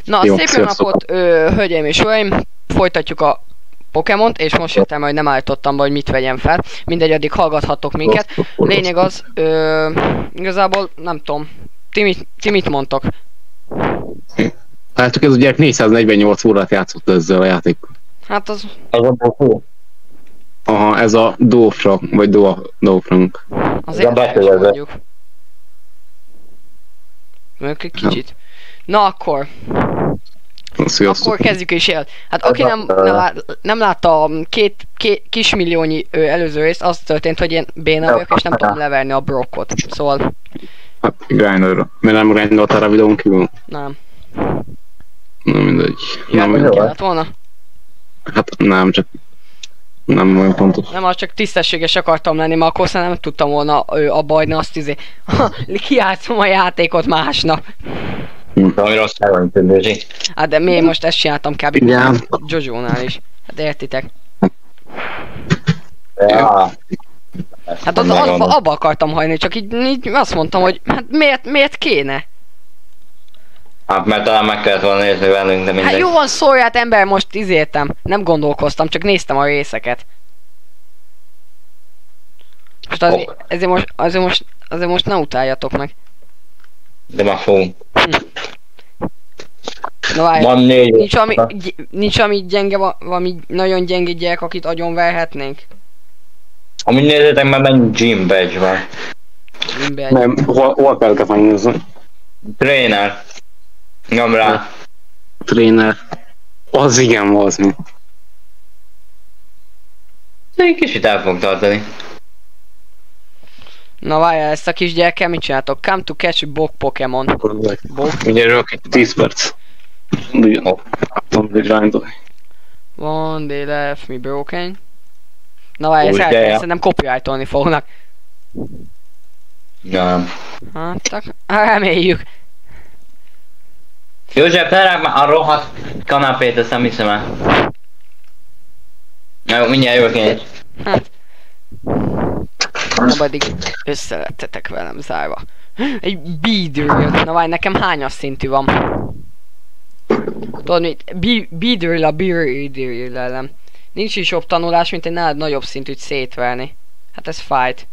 Na, Jó, szép jó sziasztok. napot, hölgyeim és uraim, folytatjuk a Pokémont, és most jöttem, hogy nem állítottam be, hogy mit vegyem fel. Mindegy, addig hallgathattok minket. Lényeg az, igazából nem tudom, ti mit mondtok? Hát ez ugye 448 órát játszott ezzel a játékkal. Hát az, Az a bokó. Aha, ez a Dófra, vagy Dófrank. azért Ez a el is betölve. mondjuk. Mondjuk egy kicsit. Na akkor, Sziasztok. kezdjük is el. Hát aki nem látta a két kismilliónyi előző részt, az történt, hogy én béna vagyok, és nem tudom leverni a Brockot. Szóval, Hát Grinderra. Mert nem grindoltál a videón kívül? nem. Na mindegy. Ja, Na mindegy. kellett volna? Hát nem, csak nem olyan pontos. Nem, az csak tisztességes akartam lenni, mert akkor nem tudtam volna abba hagyni azt kiátszom a játékot másnap. Ami rossz van, tudni. Hát de miért most ezt csináltam kb. Igen. Jojo-nál is. Hát értitek. Ja. Hát abba akartam hagyni, csak így azt mondtam, hogy hát miért kéne? Hát mert talán meg kellett volna nézni velünk, de mindegy. Hát jó van, szólját ember, most izéltem. Nem gondolkoztam, csak néztem a részeket. Most azért most ne utáljatok meg. De már fogunk. Na várj, Van 4. nincs ami gyenge, valami nagyon gyenge gyerek, akit agyon verhetnénk? Amíg nézzétek, mert mennyi gym badge van. Mindegy. Nem, hol kell megnézni? Trainer. Nyom rá. Trainer. Az igen, az mi. De egy kicsit el fog tartani. Na várjál, ezt a kis gyerekkel mit csináltok? Come to catch Bok Pokémon. Bok. Ugye csak 10 perc. Ugyan. Tudom, hogy grindolni. One day left me broken. Na várj, ezt Úgy, de- szerintem copyrightolni fognak. Nem. Hát, reméljük. József, lerág már a rohadt kanapét, ezt nem hiszem el. Jó, mindjárt jövök én is. Hát. Na addig összelettetek velem zárva. Egy Beedrill. Na várj, nekem hányas szintű van? Tudod mit? Beedrill a Beedrill ellen. Nincs is jobb tanulás, mint egy nálad nagyobb szintűt szétverni. Hát ez fájt.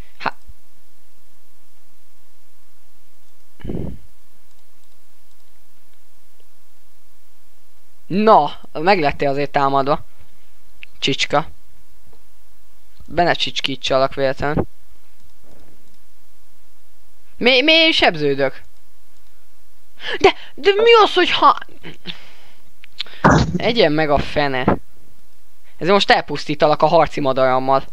Na, meglettél azért támadva. Csicska. Benne csicskítsalak véletlenül. Mi sebződök? De mi az, hogy ha... Egyen meg a fene. Ezért most elpusztítalak a harci madarammal.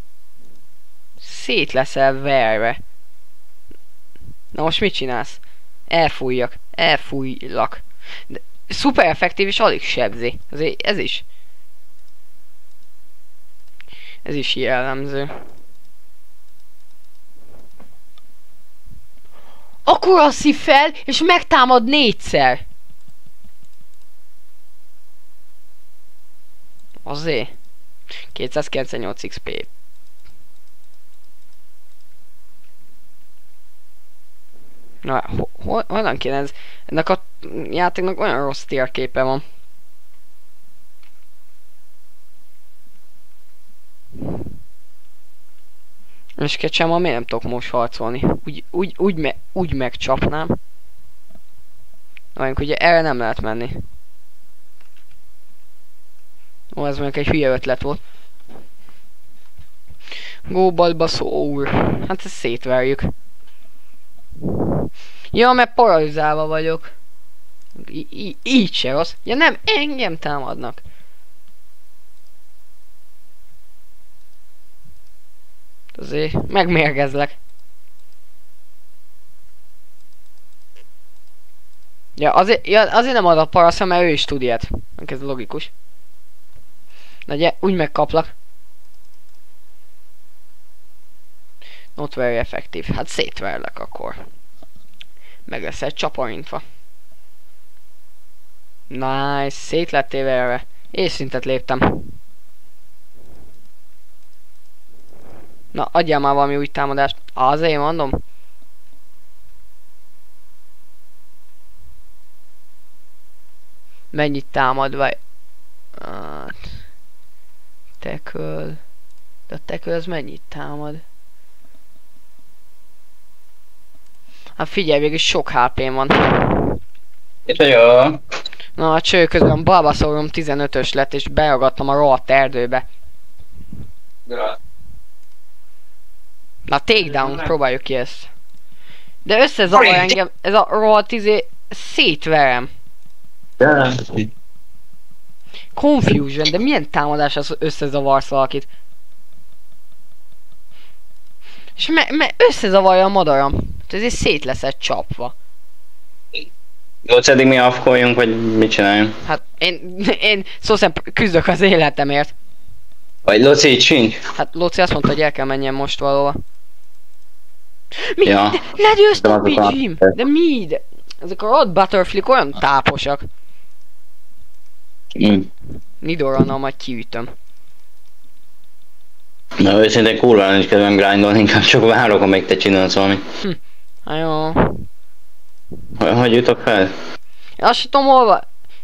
Szét leszel verve. Na most mit csinálsz? Elfújlak. De szuper effektív és alig sebzi. Azért ez is. Ez is jellemző. Akkor a szív fel, és megtámad 4-szer. Azért. 298 XP. Na, honnan kéne ez? Ennek a játéknak olyan rossz térképe van. És Kecsámmal miért nem tudok most harcolni? Úgy megcsapnám. Várjunk, ugye erre nem lehet menni. Ó, ez mondjuk egy hülye ötlet volt. Go Bulbasaur. Hát ezt szétverjük. Ja, mert paralizálva vagyok. Így se rossz. Ja nem, engem támadnak. Azért megmérgezlek. Ja, azért nem ad a parasza, mert ő is tud ilyet. Ez logikus. Na ugye, úgy megkaplak. Not very effective. Hát szétverlek akkor. Meg lesz egy csaparintva. Nice, szét lettél verve. És szintet léptem. Na, adjál már valami új támadást. Azért mondom. mennyit támad, vagy... Hát... Tackle... De a tackle az mennyit támad? Hát figyelj, végülis sok HP-n van. Itt vagyok. Na, a cső közben Bulbasaurom 15-ös lett, és beragadtam a rohadt erdőbe. Na, takedown, próbáljuk ki ezt. De összezavar engem, ez a rohadt szétverem. Confusion, de milyen támadás az összezavarsz valakit? És összezavarja a madaram. Ezért szét lesz egy csapva. Tudsz eddig mi afkoljunk, vagy mit csináljunk? Hát én szó szerint küzdök az életemért. Vagy Loci itt sincs? Hát Loci azt mondta, hogy el kell menjen most valahova. Mi? Ja. Legyőztem mi, Jim? De mi? De ezek a Rod Butterflick olyan táposak. Nidorannal majd kiütöm. Na őszintén kurva nincs kedvem grindolni, inkább csak várok, amíg te csinálsz valamit. Hát jó. Hogy jutok fel? Én azt sem tudom hol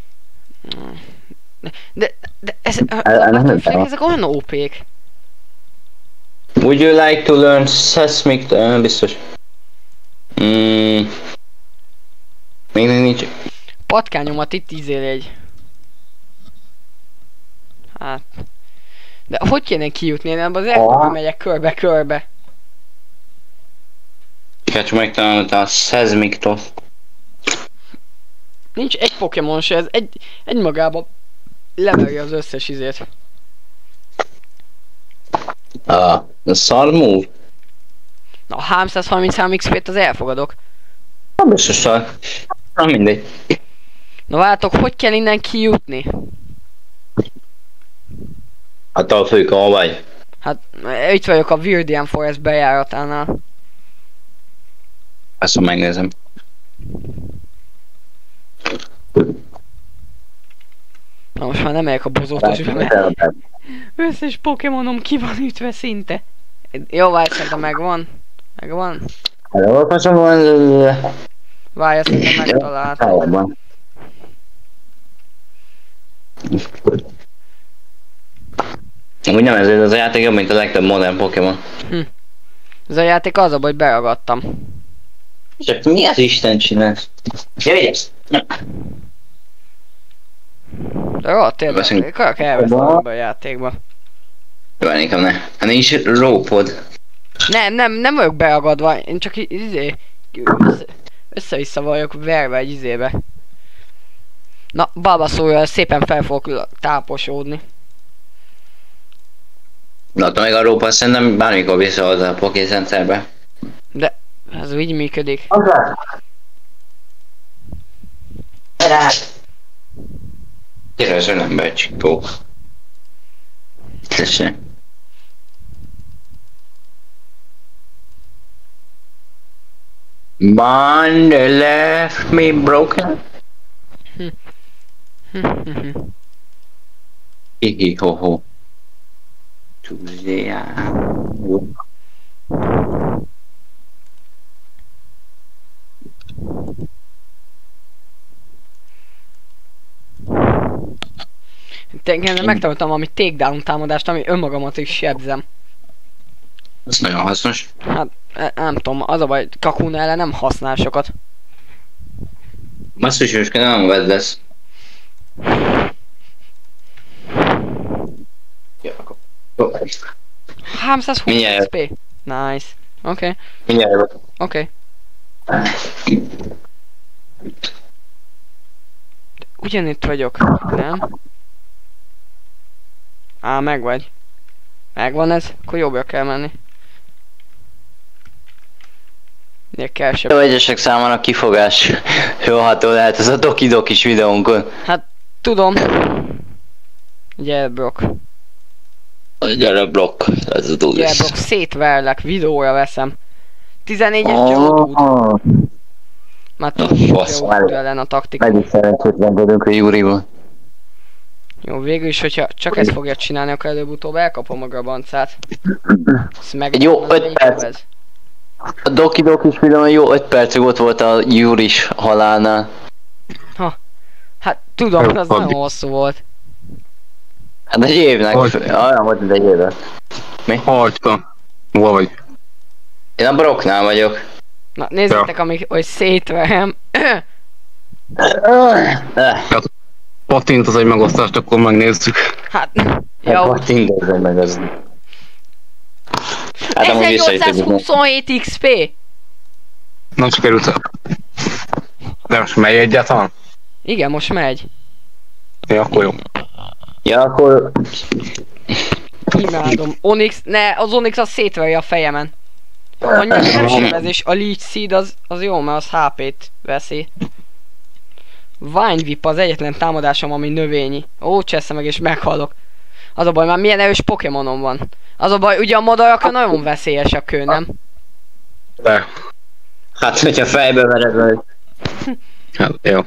De a Butterflick, ezek olyan OP-k. Would you like to learn Seismic... biztos. Még nincs... Patkányomat itt egy. Hát... De hogy kéne kijutni? Én ebben az erdőben megyek körbe-körbe. Kell csak megtalálni a Seismic-tól. Nincs egy Pokémon se, ez egy magában leveri az összes izét. A szar move? Na a 333 XP-t az elfogadok. Nem biztos szar. Na mindegy. Na várjátok, hogy kell innen kijutni? Hát a fők, ahol vagy. Hát itt vagyok a Virdian Forest bejáratánál. Ezt megnézem. Na most már nem megyek a bozótosba, mert összes Pokémonom ki van ütve szinte. Jó, várj, szerintem megvan. Megvan. Várj, szerintem megtaláltam. Úgy nem ezért az a játék jobb, mint a legtöbb modern Pokémon. Ez a játék az a baj, hogy beragadtam. Csak mi az Isten csinálsz? Jöjjesz! De rohadt tényleg, akarok elvesztem ebbe a játékba. Jó, inkább ne. Hát nincs rópod. Nem vagyok beragadva, én csak össze-vissza vagyok verve egy izébe. Na, Bulbasaurral szépen fel fogok táposódni. Na, te meg a rópa szerintem bármikor visszahozza a Pokécenterbe. De ez úgy működik. Tényleg nem becsikó. Tessék. Bond left me broken. Hihi ho ho. Tuesday. Tényleg megtanultam valami takedown támadást, ami önmagamat is sebzem. Ez nagyon hasznos. Hát nem tudom, az a baj, Kakuna ellen nem használ sokat. Basszus, most nem vedd lesz. Ja, akkor. 320 Mindjárt. XP. Nice. Oké. Mindjárt. Oké. Ugyanitt vagyok, nem? Á, meg vagy. Megvan ez? Akkor jobbra kell menni. Még kell sem. Egyesek számára kifogás jóható lehet ez a Doki Dokis videónkon. Hát, tudom. Gyere, Brock. Gyere Brock, ez a Gyere, tudás. Brock, szétverlek, videóra veszem. 14-es Geodude. Már tudjuk, hogy Geodude ellen a taktika. Megint szerencsétlenkedünk a Júrival. Jó, végül is, hogyha csak ezt fogja csinálni, akkor előbb-utóbb elkapom a grabancát. Jó, 5 perc. A Doki Dokis videón jó 5 percig ott volt a Júris halálnál. Ha. Hát Tudom, az nagyon hosszú volt. Hát egy évnek, olyan volt, mint egy évnek. Mi? Hagyta. Hol vagy? Én a Brocknál vagyok. Na, nézzétek, hogy szétverem. Pattint az egy megosztást, akkor megnézzük. Hát, jó. Tinderzem meg az. Hát amúgy vissza is tudjuk. 1827 XP. Nem sikerült. De most megy egyáltalán? Igen, most megy. Ja, akkor jó. Ja, akkor... Imádom. Onyx, ne, az Onyx az szétveri a fejemen. Annyira sebezés, a Leech Seed az jó, mert az HP-t veszi. Vine Whip az egyetlen támadásom, ami növényi. Ó, cseszem meg és meghalok. Az a baj, már milyen erős Pokémonom van. Az a baj, ugye a madarakra nagyon veszélyes a kő, nem? De. Hát, hogyha fejbe vered meg. Hát, jó.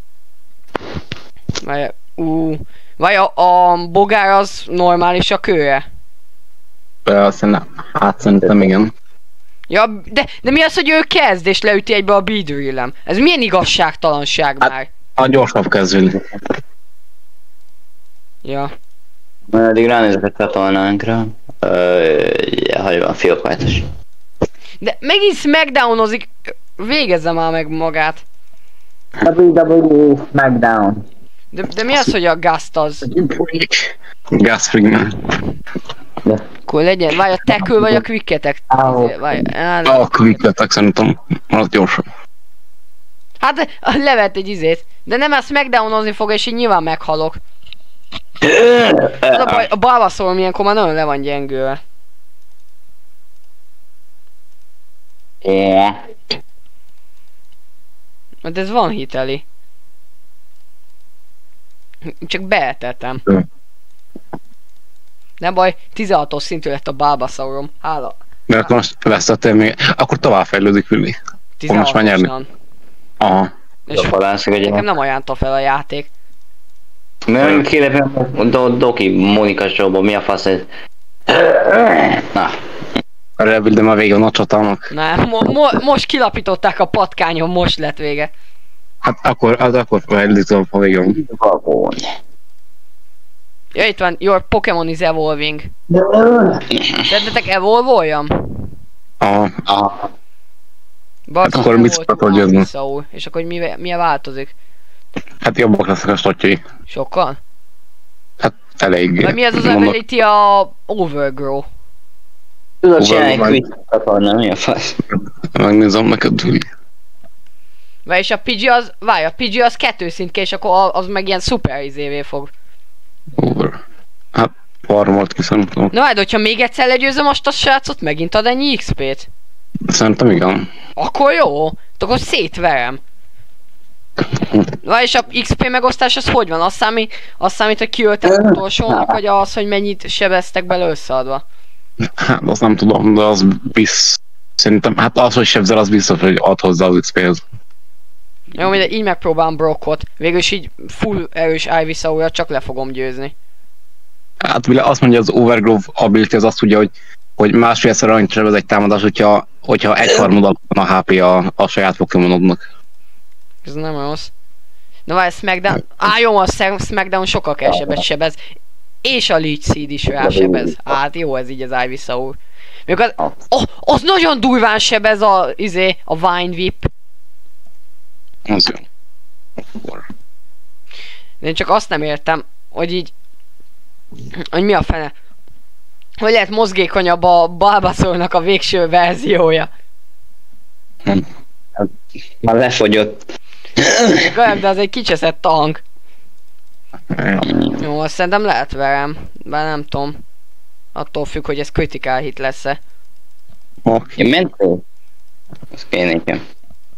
Vagy a bogár az normális a kőre? Hát szerintem igen. Ja, de mi az, hogy ő kezd és leüti egybe a Beedrillem? Ez milyen igazságtalanság már? A gyorsabb kezdődik. Ja. Majd addig ránézek a csatornánkra. Hogy van, fiókváltás. De megint smackdownozik. Végezze már meg magát. WWE Smackdown. De mi az, hogy a Gust az? Gas Frigman. Akkor legyen, vagy a Tackle vagy a Quick Attack. A Quick Attack szerintem az gyorsabb. Hát levett egy izét. De nem ezt smackdownozni fog és így nyilván meghalok. Az a baj, a Bulbasaur ilyenkor már nagyon le van gyengülve. De ez van hiteli. Csak beetettem. Nem baj, 16-os szintű lett a Bulbasaurom. Hála. De akkor most vesztettél még, akkor tovább fejlődik Willy. 16-osan. Aha. És nekem nem ajánlta fel a játék. Nem kéne Doki Mónika showban, mi a fasz ez? Na. Rebuild, de már vége van a csatának. Nem, most kilapították a patkányon, most lett vége. Hát akkor fejlődik a vége van. Ja, itt van, your Pokémon is evolving. Szeretnetek evolvoljam? Aha. Hát akkor mit szokatod győzni? És akkor milyen változik? Hát jobbak lesznek a statjai. Sokkal? Hát elég. Vagy mi az az ability a Overgrow? Tudod csinálni quick csatorna, mi a fasz? Megnézem neked, Willy. És a Pidgey az, várj, a Pidgey az 2 szintke, és akkor az meg ilyen szuper izévé fog. Over. Hát farmolt ki szerintem. Na hát, hogyha még egyszer legyőzöm azt a srácot, megint ad ennyi XP-t? Szerintem igen. Akkor jó, akkor szétverem. És a XP megosztás az hogy van? Azt számít, hogy kiöltem az utolsónak, vagy az, hogy mennyit sebeztek bele összeadva? Hát azt nem tudom, de az szerintem, hát az, hogy sebzel, az biztos, hogy ad hozzá az XP-hez. Jó, mindegy, így megpróbálom Brockot. Végülis így full erős Ivysaur-ra csak le fogom győzni. Hát azt mondja, az Overgrowth ability az azt tudja, hogy másfélszer annyit sebez egy támadás, hogyha egyharmad van a HP a saját Pokémonodnak. Ez nem rossz. Na várj, Smackdown... jó, a Smackdown sokkal kevesebbet sebez. És a Leech Seed is rásebez. Hát jó ez így az Ivysaur. Még az nagyon durván sebez a Vine Whip. Az jó. De én csak azt nem értem, hogy így... Hogy mi a fene? Hogy lehet mozgékonyabb a Bulbasaurnak a végső verziója? Már lefogyott. De az egy kicseszett tank. Jó, azt szerintem lehet verem. Bár nem tudom. Attól függ, hogy ez critical hit lesz-e. Én mentem. Ez kéne nekem.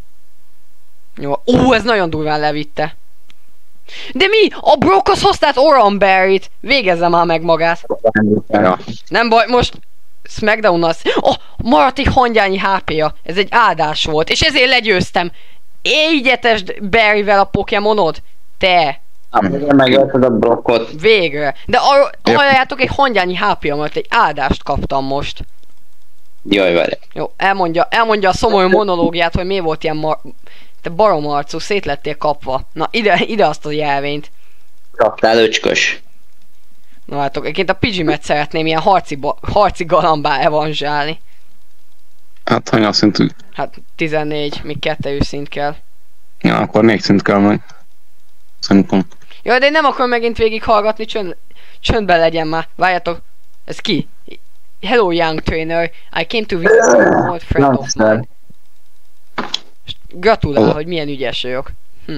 Jó, ez nagyon durván levitte. De mi? A Brock az használt Oranberry-t! Végezze már meg magát. Ja. Nem baj, most Smackdown-nal... maradt egy hangyányi HP-ja. Ez egy áldás volt, és ezért legyőztem. Égyetesd Barryvel a Pokémonod. Te! Megölted a Brockot. Végre. De halljátok, egy hangyányi HP-ja, mert egy áldást kaptam most. Jaj, várj. Jó, elmondja a szomorú monológiát, hogy miért volt ilyen Te barom arcú, szét lettél kapva. Na, ide azt a jelvényt. Kaptál öcskös. Na látok, egyébként a Pidgey-met szeretném ilyen harci galambá evanzsálni. Hát hanyag szintű? Hát 14, még 2 szint kell. Ja, akkor 4 szint kell meg. Szerintem. Jaj, de én nem akarom megint végighallgatni, csöndben legyen már. Várjátok, ez ki? Hello young trainer, I came to visit an old friend of mine. Gratulál, hogy milyen ügyes vagyok.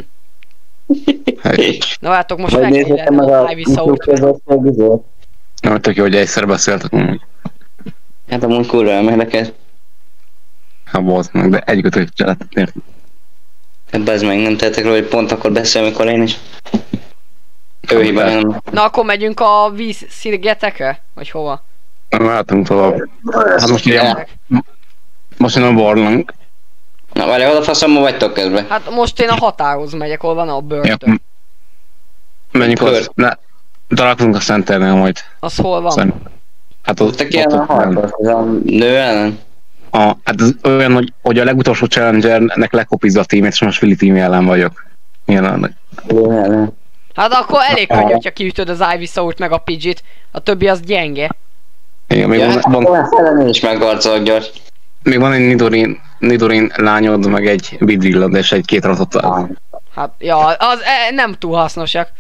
Na látok, most meg kell lennem a Ivy Sour. Nem, tök jó, hogy egyszer beszéltek amúgy. Hát amúgy kurva elméleket. Hát volt meg, de egy kötőt csináltak, érted? Hát bezd meg, nem tettek róla, hogy pont akkor beszél, amikor én is. Ő hiba, nem. Na akkor megyünk a vízszigetekre? Vagy hova? Mehetünk tovább. Hát most ugye, most jön a barlang. Na várj, hol a faszomban vagytok közben? Hát most én a határhoz megyek, hol van a börtön. Menjünk ott. Találkozunk a Centernél majd. Az hol van? Hát ott... Te ilyen a harcos, ez a nő ellen? Hát ez olyan, hogy a legutolsó Challengernek lekopizza a tímét, és most Willy tímje ellen vagyok. Jelenleg. Hát akkor elég könnyű, hogyha kiütöd az Ivy Sourt meg a Pidgey-t. A többi az gyenge. Igen, még Ja, van is meggarcolok gyors. még van egy Nidorin lányod, meg egy Bidrillad és egy 2 Rattata. Hát, ja, az nem túl hasznosak.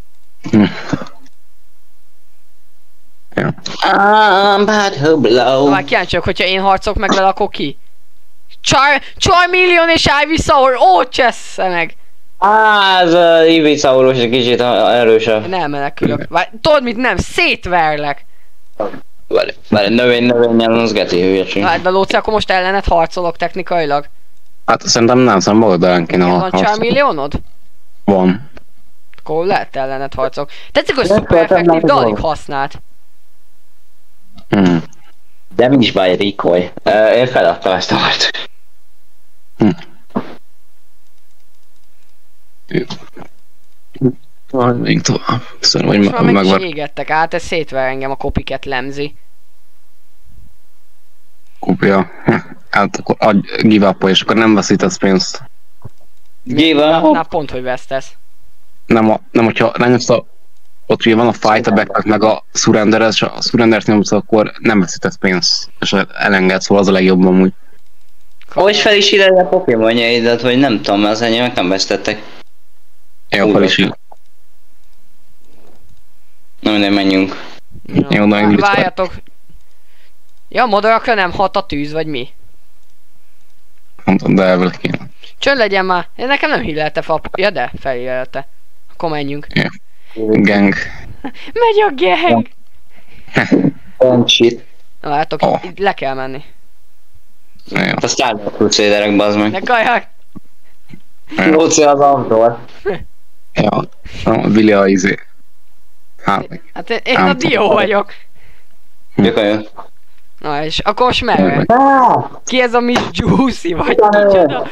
Ja. Bad Hoblo. Már kíváncsiak, hogyha én harcolok meg vele, akkor ki? Charmeleon és Ivy Sour, ó, csessze meg! Ez a Ivisaurus egy kicsit erősebb. Nem menekülök. Tudod mit, nem, szétverlek. Várj, növényen mozgeti hülyeség. Hát, de Lóci, akkor most ellenet harcolok technikailag. Hát szerintem nem, szerintem oldalán kéne Van harcolni. Charmeleonod? Van. Akkor lehet ellenet harcolok. Tetszik, hogy szuper effektív, de alig használt. De nincs baj, Rikoly. Én feladtam ezt a harcot. Még tovább. Szerintem, Most hogy már meg is megvan égettek át, ez szétver engem, a kopiket lemzi. kopja. Hát akkor adj give up és akkor nem veszítesz pénzt. Na pont, hogy vesztesz. Nem, hogyha lenyomsz ott ugye van a fight, a backpack, meg a surrender, és a surrendert nyomsz, akkor nem veszítesz pénzt. És elengedsz, szóval az a legjobb amúgy. Hogy fel is ide a pokémonjaidat, hogy nem tudom, az enyémek nem vesztettek. Jó, fel is így. Na minden, menjünk. Jó, na, English. Várjatok. Ja, madarakra nem hat a tűz, vagy mi? Mondtam, de elvel kéne. Csönd legyen már. Nekem nem hillelte fel. Ja, de felhillelte. Akkor menjünk. Gang. Megy a gang! Shit. Na látok, itt le kell menni. Jó. Hát a Star Wars Crusaderek, bazd meg. Ne kajak! Lóci az Andor. Ja, a Willy a izé. Hát én a Dio vagyok. Gyökön jön. Na és akkor most merre? Ki ez a Miss Juicy vagy kicsoda?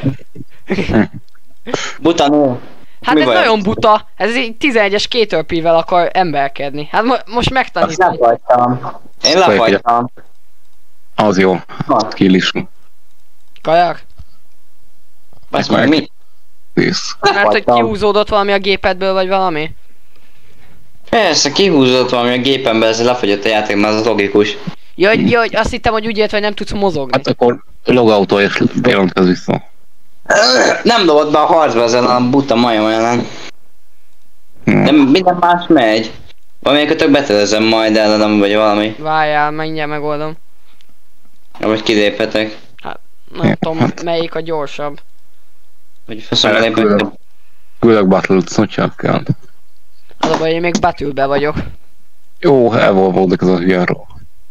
Buta nő. Hát Mi ez baj? nagyon buta. Ez egy 11-es Caterpie-vel akar emberkedni. Hát most Azt megtanítom. lefagytam. Én lefagytam. Az jó. Kill is. Kajak? Azt meg mi? Kész. Mert hogy Lefagytam. kihúzódott valami a gépedből vagy valami? Persze, kihúzott valami a gépembe, ez lefagyott a játék, mert az logikus. Jaj, azt hittem, hogy úgy ért, hogy nem tudsz mozogni. Hát akkor logoutól és jelentkezz vissza. Nem dobott be a harcba ezen a buta majom ellen. De minden más megy. Valamelyikőtök betelezem majd ellenem, vagy valami. Várjál, mindjárt megoldom. Vagy kiléphetek. Nem tudom, melyik a gyorsabb. Vagy faszom eléphetek. Küldök battle-t, hogyha kell. Az a baj, én még battle-be vagyok. Jó, evolvódik az a hülyenról.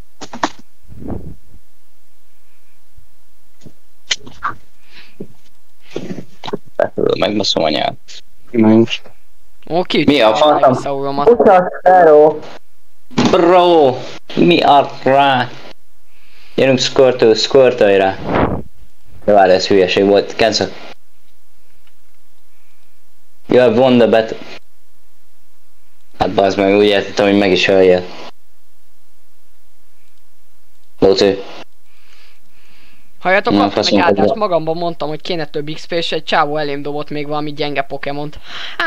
Megbaszom anyát. Nincs. Ó, ki Mi a fantom? Sauromat. Bro! Mi a rá? Gyerünk Squirtle rá. De várj, ez hülyeség volt. Cancel. You have won the battle. Hát bazd meg, úgy értettem, hogy meg is öljél. Lóci. Halljátok, Na, kaptam egy faszom, áldást, hogy- magamban mondtam, hogy kéne több XP, és egy csávó elém dobott még valami gyenge Pokémont.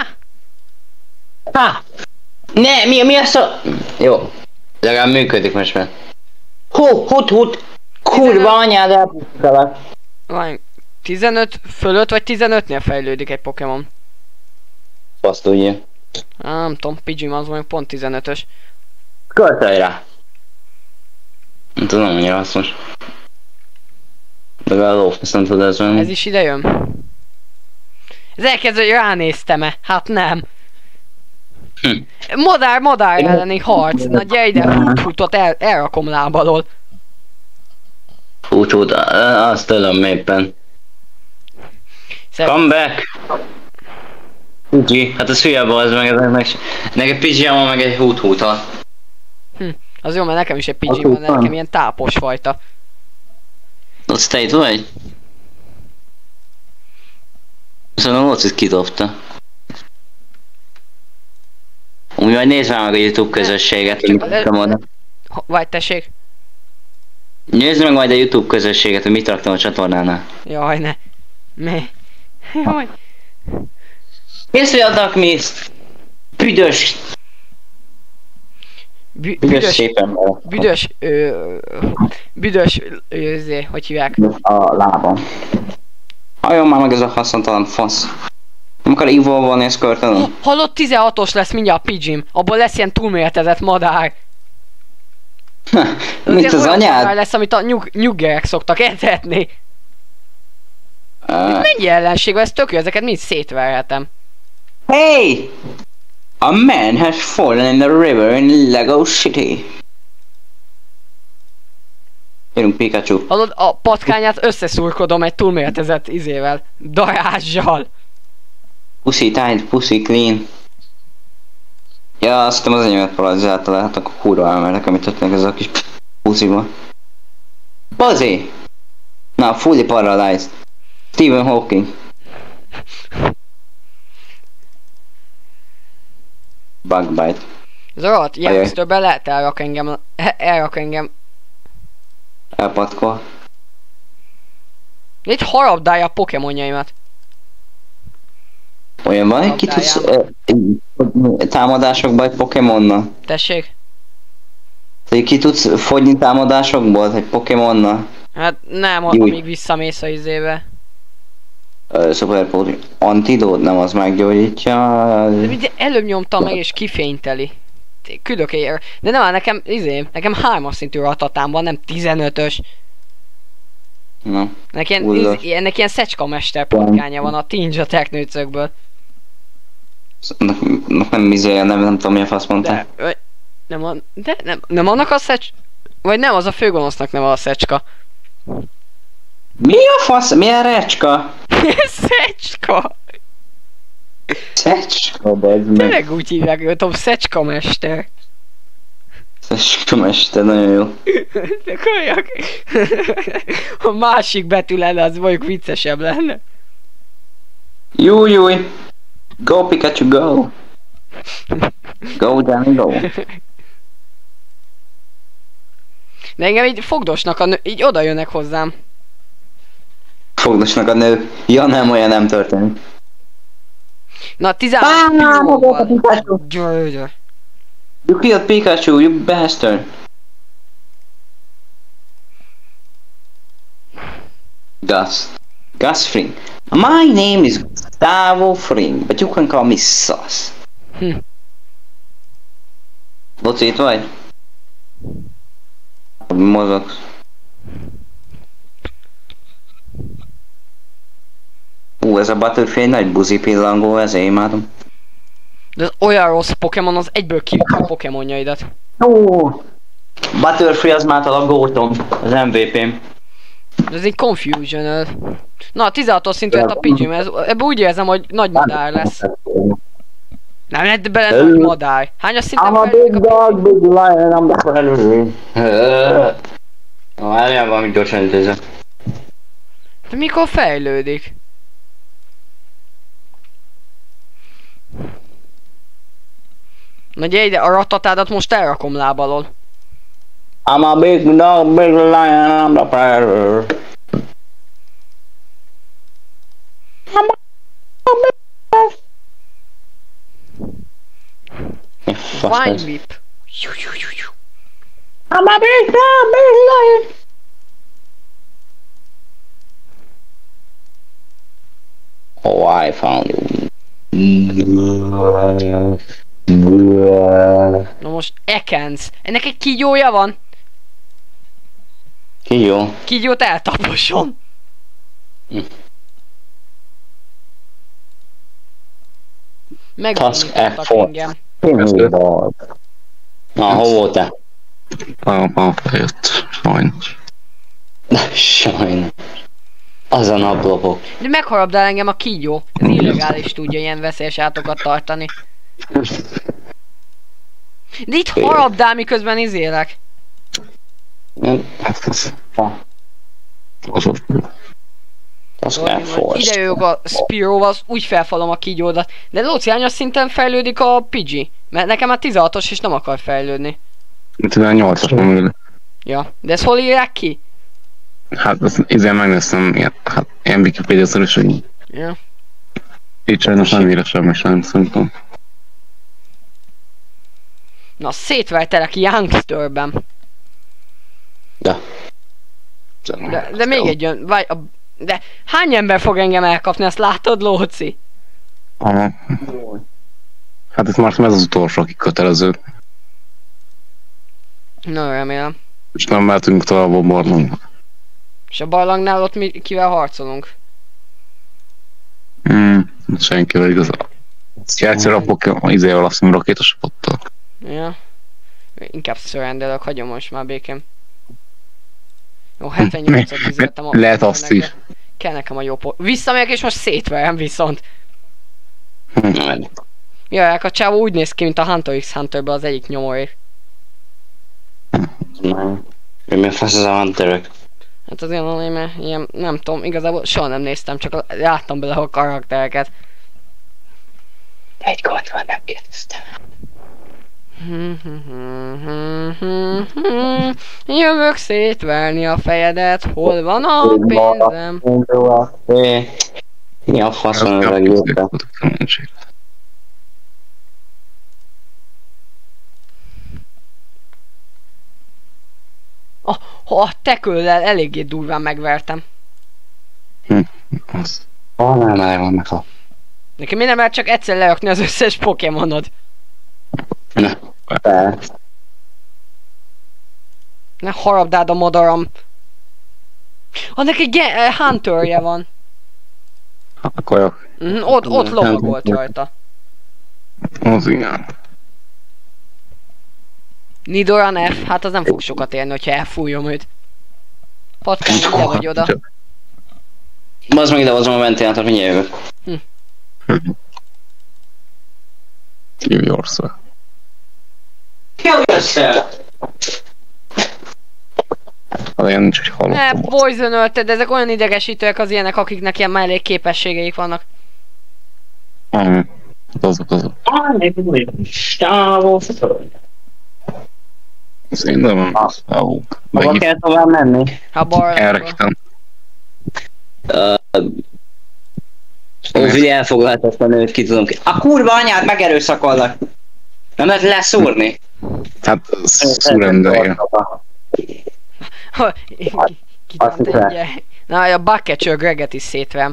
Ha! Ne, mi az a... Jó. Legalább működik most már. Hut. Kurva anyád elpusztalak. Várj, 15 fölött vagy 15-nél fejlődik egy Pokémon? Azt tudja. Nem tudom, Pidgey az mondjuk pont 15-ös. Költölj rá. Nem tudom, annyira hasznos. Legalább lófasz nem tud ez venni. Ez is ide jön. Ez elkezdő, hogy ránéztem-e? Hát nem. Madár elleni harc. Na gyere ide, hut-hutot elrakom lábalól. Hut, azt tudom éppen. Come back! Pidgey, hát az hülye az meg ezeknek. Nekem Pidgey van meg egy hut-huta. Az jó, mert nekem is egy Pidgey van, de nekem ilyen tápos fajta. Ott te itt vagy? Szóval Locit kidobta. Úgy majd nézd már meg a YouTube közösséget, hogy mit raktam oda. Vagy tessék? Nézd meg majd a YouTube közösséget, hogy mit raktam a csatornánál. Jaj, ne. Mi? Jaj. Kész, hogy adnak mi? Büdös szépen büdös, hogy hívják? a lábam. Halljon már meg ez a haszontalan fasz. Nem akar evolve-olni ezt körtelen? Hallott, 16-os lesz mindjárt a Pidgeym. Abból lesz ilyen túlméretezett madár. Mint az olyan anyád? madár lesz, amit a nyuggerek szoktak etetni. Mennyi ellenség van, ez tök jó, ezeket mind szétverhetem. Hey! A man has fallen in the river in Lego City. Jönünk Pikachu. Hallod, a patkányát összeszurkodom egy túlméretezett izével. Darázsal. Pussy tight, pussy clean. Ja, azt hiszem az enyémet paralizálta le, hát akkor kurva elmernek, amit történik ez a kis pusziba. Bazzi! Na, fully paralyzed. Stephen Hawking. Bugbite. Ez a rohadt youngsterben lehet elrak engem. Elpatkol. Itt harabdálja a pokémonjaimat. Olyan van, hogy ki tudsz támadásokba egy Pokémonnal? Tessék? Tehát ki tudsz fogyni támadásokból egy Pokémonnal? Hát nem, Júj. amíg visszamész a izébe. Super Antidót nem az meggyógyítja. De ugye előbb nyomtam meg és kifényteli. Küldök ér. De nem, nekem nekem 3-as szintű ratatám van, nem 15-ös. Na. Ennek ilyen szecskamester patkánya van a Tinja teknőcökből. Nem izéje, nem tudom mi a fasz mondta. Nem annak a vagy nem, az a főgonosznak neve a szecska. Mi a fasz? Milyen recska? Szecska! Szecska, bazd meg. Tényleg úgy hívják, hogy tudom, szecskamester. Szecska nagyon jó. De kolyak. A másik betű lenne, az mondjuk viccesebb lenne. Júj. Go Pikachu, go. Go Danny, go. De engem így fogdosnak a nő, így oda jönnek hozzám. Fogdosnak a nő. Ja nem, olyan nem történik. Na 16 Pikachu. Gyere. You killed Pikachu, you bastard. Gus Fring. My name is Gustavo Fring, but you can call me Sus. Boci, itt vagy? Mozogsz. Ez a Butterfree nagy buzi pillangó, ezért imádom. De az olyan rossz Pokémon, az egyből kiüti a Pokémonjaidat. Ó! Butterfree az már a gótom, az MVP-m. De ez egy Confusional. Na, 16-os szintű lett a Pidgeym, ebben úgy érzem, hogy nagy madár lesz. Nem lett bele nagy madár. Hányas szinten fejlődik a Pidgeym? Big lion, I'm the predator. Várjál, valami gyorsan üdözök. De mikor fejlődik? Na gyere ide, a ratatádat most elrakom lábalól. I'm a big dog, big lion, I'm the predator. Vine whip. Oh, I found you. Na most Ekens. Ennek egy kígyója van? Ki jó? Kígyót eltaposom. Task Megvonítottak effort. engem. Na, hol volt te? A fejött. Sajnos. Sajnos. Az a naplopok. De megharabdál engem a kígyó. Ez illegális tudja ilyen veszélyes átokat tartani. De itt harabdál, miközben izélek. Task Ide effort. jövök a Spearoval, úgy felfalom a kígyódat. De Lóci, hányas szinten fejlődik a Pidgey? Mert nekem már 16-os és nem akar fejlődni. 18-as van mögül. Ja, de ezt hol írják ki? Hát ezt izén megnéztem, ilyen Wikipedia-szer is, hogy Ja. itt sajnos nem írja semmi sem, szerintem. Na, szétvertelek Youngsterben. De még egy jön, vagy de hány ember fog engem elkapni, azt látod, Lóci? Aha. Hát ez már ez az utolsó, aki kötelező. Na, remélem. És nem mehetünk tovább a barlangba. És a barlangnál ott mi, kivel harcolunk? Senkivel igazából. Játszol a Pokémon izével, azt hiszem rakétasapottal. Ja. Inkább szörrendelök, hagyom most már békém. Jó, 78-at üzöltem a... Lehet azt is. Kell nekem a jó visszamegyek és most szétverem viszont. Jaj, a csávó úgy néz ki, mint a Hunter x Hunterben az egyik nyomorék. Mi fasz az a Hunterök? Hát az ilyen, nem tudom, igazából soha nem néztem, csak láttam bele a karaktereket. Egy gond van, nem kérdeztem. Jövök szétverni a fejedet, hol van a pénzem? Mi a fasz van az egészben? A teköllel eléggé durván megvertem. Már vannak a... Nekem mi nem lehet csak egyszer leökni az összes Pokémonod? Ne harabdád a madaram. Annak egy Hunterje van. Akkor Ott lovagolt rajta. az igen. Nidoran F, hát az nem fog sokat érni, hogyha elfújom őt. Patkány, ide vagy oda. Bazd meg ide, hozom a ventilátor, mindjárt jövök. Give yourself. Kill yourself! Az ilyen nincs, hogy hallottam. Poison-ölted, de ezek olyan idegesítőek az ilyenek, akiknek ilyen mellék képességeik vannak. Azok. Stávó. Az én nem van szávók. Hova kell tovább menni? Ha balra. Elrektem. Figyelj, elfoglalt ezt a nőt, ki tudom ki. A kurva anyád, megerőszakolnak! Nem lehet leszúrni? Hát, szúrendelje. Na, a Bugcatcher Greget is szétvem.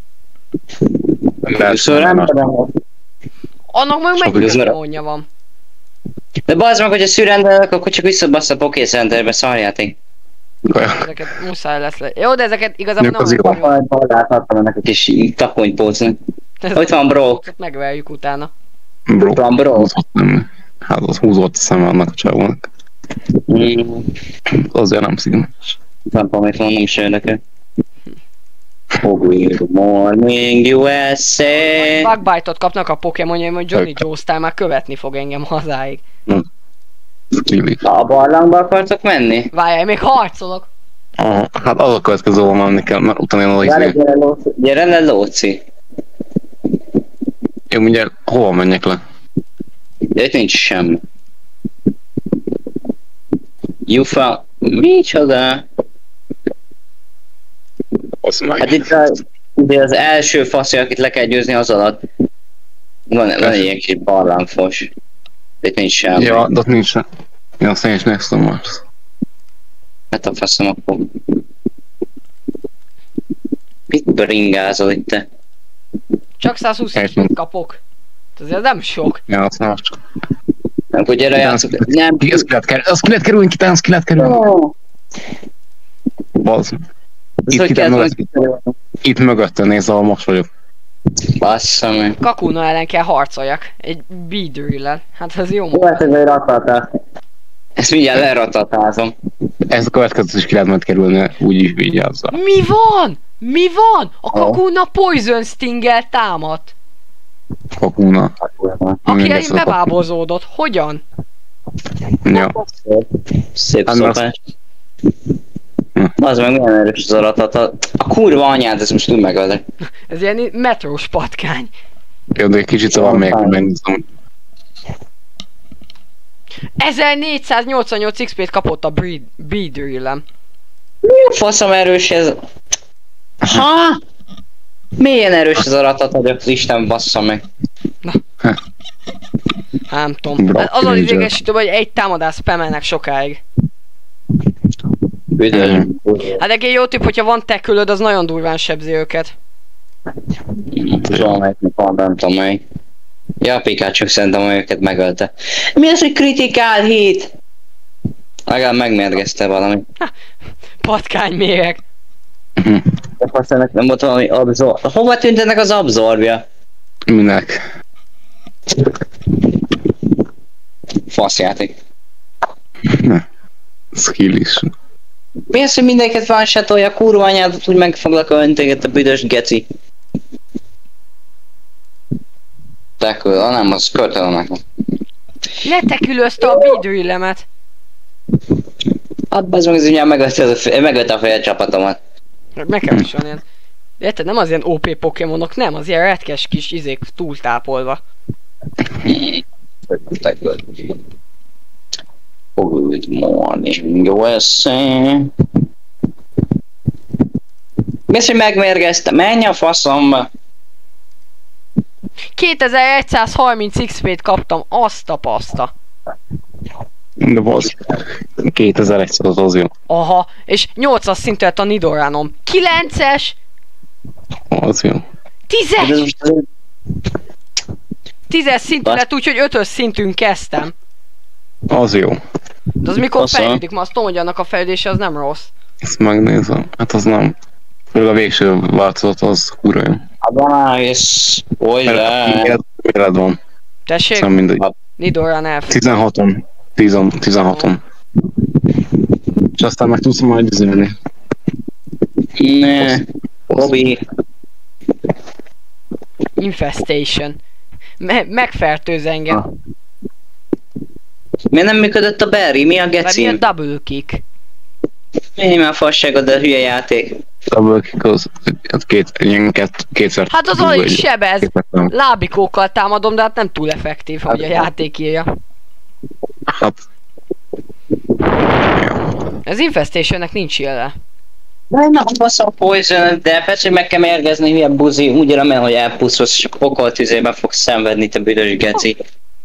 Annak meg mennyi Pokémonja van. De bazd meg, hogyha szűrendelek, akkor csak visszabasz a Poké Centerbe, szarjáték. Ezeket muszáj lesz le. Jó, de ezeket igazából nem akarjuk. Láthattam ennek a kis takonypócnak. Ott van bro. Megverjük utána. Bro. Hát az húzott a szeme annak a csávónak. Azért nem szignális. Nem tudom, mit mondom, is érdekel. Good morning, USA! Bugbite-ot kapnak a Pokémonjaim, hogy Johnny Joe-style már követni fog engem hazáig. A barlangba akartok menni? Várjál, még harcolok! Hát az a következő, ahol menni kell, mert utána én oda Gyere le, Lóci! Én mindjárt hova menjek le? De itt nincs semmi. Jufa... Micsoda? Hát itt az első faszja, akit le kell győzni az alatt. Van egy ilyen kis barlangfos. Itt nincs semmi. Ja, de ott nincs. Ja, azt én is néztem most. Hát a faszom akkor. Mit bringázol itt te? Csak 120 XP-t kapok. Ez nem sok. Ja, azt nem csak. Nem, hogy gyere játszok. Nem. Az ki lehet kerülni, kitánc ki lehet kerülni. Bazd. Itt mögöttön nézd, ahol most vagyok. Bassza meg. Kakuna ellen kell harcoljak. Egy bidrill-el. Hát ez jó. Jó, hát ez egy ratatás. Ezt mindjárt leratatázom. Ez a következő is ki lehet majd kerülni, úgyis vigyázzal. Mi van? Mi van? A Kakuna Poison Sting-el támadt. Kakuna. Aki elég bebábozódott. Hogyan? Ja. Szép szopás. Az meg milyen erős az aratata. A kurva anyád, ezt most úgy megöldek. Ez ilyen metrós patkány. Jó, de egy kicsit van még, hogy megnézem. 1488 XP-t kapott a Beedrill-em. Mi a faszom erős ez? Ha? Milyen erős ez a ratat, hogy az Isten bassza meg. Nem tudom. Az az idegesítő, hogy egy támadás spamelnek sokáig. Hát egy jó tipp, hogyha van tekülöd, az nagyon durván sebzi őket. Van, nem tudom melyik. Ja, a Pikachu szerintem őket megölte. Mi az, hogy critical hit? Legalább megmérgezte valami. Patkány méreg. De aztán nem volt valami abszorb... Hova tűnt ennek az abszorbja? Minek? Faszjáték. Skill is. Mi az, hogy mindenket one-shotolja, kurva anyádat, úgy megfoglak ölni téged a büdös geci. Tekül, nem, az kötelem nekem. Letekülözte a Beedrill-emet. Hát bazd meg, ez ugye megölte a fél csapatomat. Nekem is van ilyen. Érted, nem az ilyen OP pokémonok, nem, az ilyen retkes kis izék túltápolva. Tekül. Good morning, USA. Mi az, hogy megmérgezte? Menj a faszomba! 2130 XP-t kaptam, azt a paszta. De az 2100 az jó. Aha, és 8-as szintű lett a Nidoranom. 9-es! Az jó. 10-es! 10-es szintű lett, úgyhogy 5-ös szintűn kezdtem. Az jó. De az mikor fejlődik? Ma azt tudom, hogy annak a fejlődése az nem rossz. Ezt megnézem. Hát az nem. Főleg a végső változat az kurva jó. Hát és olyan. Méled van. Tessék? Szóval mindegy. Nidoran elf. 16-on. 16-on. És aztán meg tudsz majd üzélni. Ne. Bobby. Infestation. Megfertőz engem. Miért nem működött a Barry? Mi a Mert geci? milyen double kick. Mi már fasságod, a hülye játék. Double kick az kétszer. Hát az alig sebez. Lábikókkal támadom, de hát nem túl effektív, hogy a játék írja. Hát. Ez Infestationnek nincs jele. De na, faszom poison, de persze, hogy meg kell mérgezni, hülye buzi, úgy remélem, hogy elpuszolsz, és a pokoltüzében fogsz szenvedni, te büdös geci.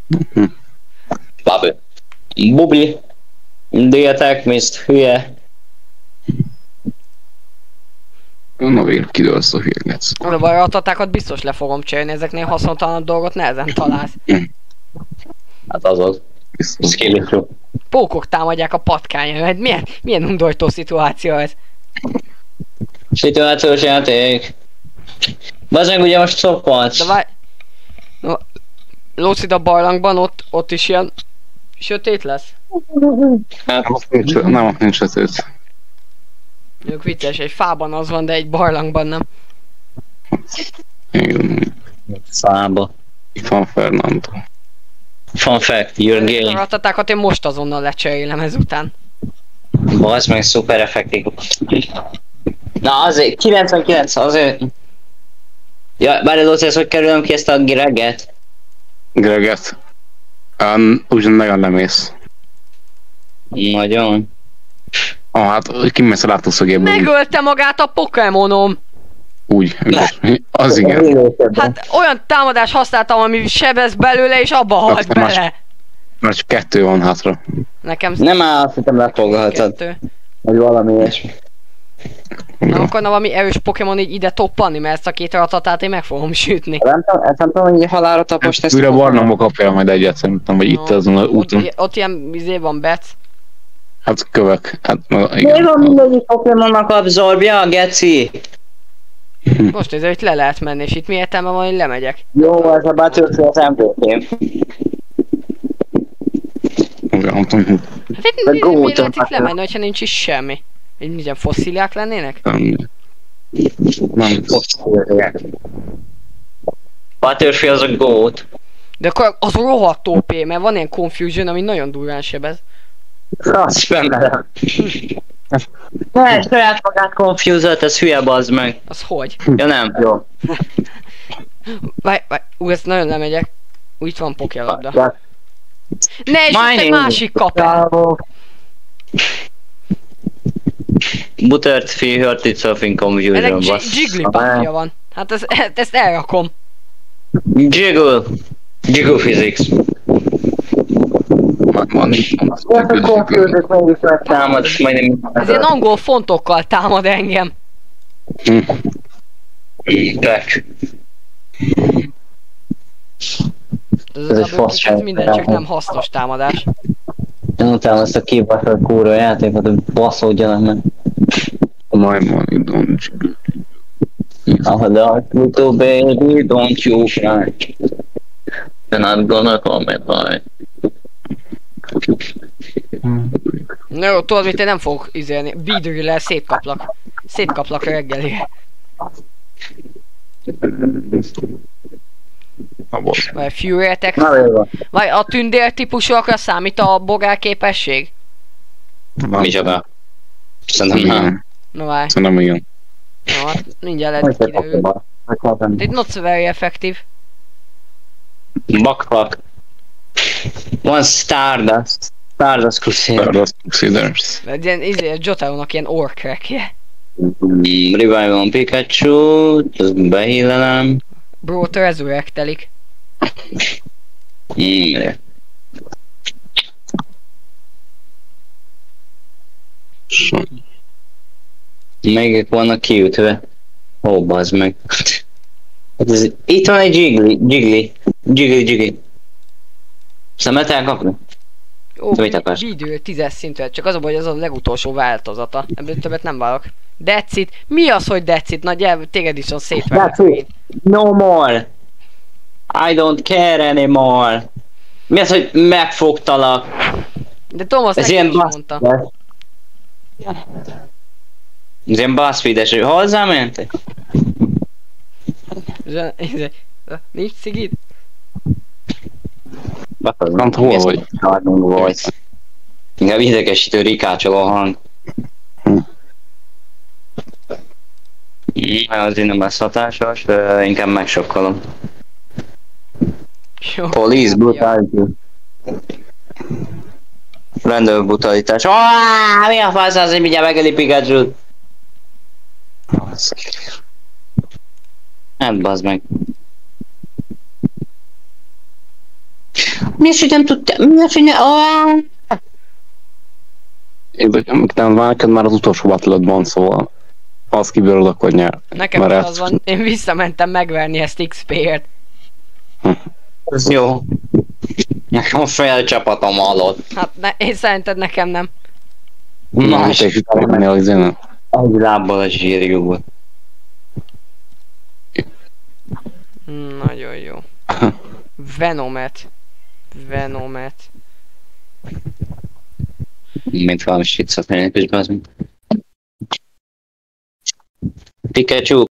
Babi. Bubli. Diatek, Mist, hülye. Na végre kidőlsz a hülyegetsz. De baj, a tatákat biztos le fogom cserélni, ezeknél haszontalanabb dolgot nehezen találsz. Hát azaz. Skillitről. Pókok támadják a patkányomat, milyen undorító szituáció ez? Szituációs játék. Bazdmeg ugye most szopolsz. De várj... No, Lócid a barlangban, ott is ilyen... sötét lesz? Hát, Nem, ott nincs sötét. Ők vicces, egy fában az van, de egy barlangban nem. Igen. szába. Itt van Fernando. Fun fact, you're gay. A tatákat én most azonnal lecserélem ezután. Bazd meg, szuper effektív. Na azért, 99 azért. Ja, bár ez hogy kerülöm ki ezt a Greget? Greget? Ugyan nagyon lemész. Nagyon. Hát kimész a látószögéből. Megölte magát a Pokémonom! Úgy, az igen. Hát olyan támadást használtam, ami sebez belőle, és abba halt bele. Mert csak 2 van hátra. Nekem Nem áll, azt hittem lefoglaltad. 2. Vagy valami ilyesmi. Nem akarna valami erős Pokémon így ide toppanni, mert ezt a 2 ratatát én meg fogom sütni. Nem tudom, hogy halálra tapost ezt. Újra Barnumba kapja majd egyet szerintem, vagy itt azon az úton. Ott ilyen izé van bec. Hát kövek. Hát Miért igen. van mindegyik Pokémonnak abszorbja, geci? Most ez itt le lehet menni, és itt mi értelme van, hogy lemegyek? Jó, ez a Battlefield az MPP. Nem tudom. Hát itt A miért gót lehet itt az- lemenni, hogyha nincs is semmi? Így milyen fosszíliák lennének? Nem. Battlefield az a GOAT. De akkor az rohadt OP, mert van ilyen confusion, ami nagyon durván sebez. Azt fenn. Ne, saját magát confused, ez hülye bazd meg. Az hogy? Ja nem, jó. Várj, ezt nagyon lemegyek. Itt van pokélabda. Ja. Ne, és ott egy másik kap el. Buttert fee hurt itself in confusion, Ennek basz. Jigglypuffja van. Hát ezt elrakom. Jiggle physics. Van is. Támad, ezt majdnem... Ez ilyen angol fontokkal támad engem. Back. Ez egy az fasság. ez minden csak nem hasznos támadás. Én utálom ezt a kibaszott kúra játékot, hogy baszódjanak meg. Majd van, don't Oh, little baby, don't you cry. Then I'm gonna come and die. Na jó, tudod mit, én nem fogok izélni. Bidrillel szétkaplak. Szétkaplak reggelire. Vagy Fury Attack. Na jó van. Vagy a tündér típusúakra számít a bogár képesség? Micsoda? Szerintem nem. Igen. Na várj. Szerintem igen. Na hát mindjárt lehet kiderül. Itt not very effective. Bakpak. Van Stardust. Stardust Crusader. Stardust Crusaders. Mert ilyen izé, Jotaronak ilyen ork-rekje. Revive on Pikachu. Ezt behílelem. Bro, te resurrectelik. Melyik vannak kiütve? Ó, bazd meg. Hát ez, itt van egy Jiggly. Szemet elkapni? Ó, Mit akarsz? Bidrill 10-es szintű, csak az a baj, hogy az a legutolsó változata. Ebből többet nem várok. That's it. Mi az, hogy that's it? Nagy téged is on szétverlek. That's it. No more. I don't care anymore. Mi az, hogy megfogtalak? De Thomas Ez nekem ilyen is mondta. Ez ilyen BuzzFeed-es, hogy hozzámentek? Nincs szigid? Nem hol vagy? Vagy. Inkább idegesítő rikácsol a hang. Azért nem lesz hatásos, de inkább megsokkolom. Jó. Police brutality. Rendőr brutalitás. Mi a fasz az, hogy mindjárt megöli Pikachu-t? Hát bazd meg. Mi az, hogy nem tudtam? Mi az, hogy nem... Nem van, neked már az utolsó battle van, szóval az kibírod, akkor nyer. Nekem Mert is az van, én visszamentem megverni ezt XP-ért. Ez jó. Nekem a fél csapatom halott. Hát én szerinted nekem nem. Na, te is utána menni a izénen. Egy lábbal a zsírjúból. Nagyon jó. Venomet. Mint valami shit szatnének is, bazd meg. Pikachu